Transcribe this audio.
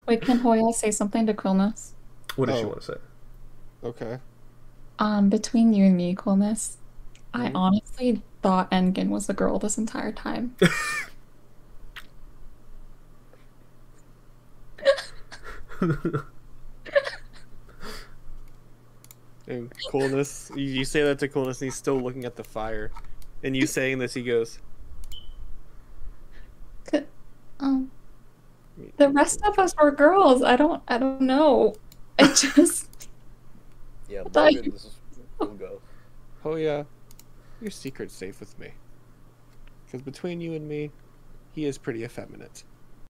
Wait, can Hoya say something to Coolness? What does she Oh, want to say? okay. Between you and me, Coolness, I Hmm. honestly thought Enginn was a girl this entire time. And Coolness, you say that to Coolness, and he's still looking at the fire. And you saying this, he goes, C- Um, the "Me rest too, of us trust were me." girls. I don't know. I just Yeah, thought Morgan, you. this is will go. Oh yeah, your secret's safe with me. Because between you and me, he is pretty effeminate.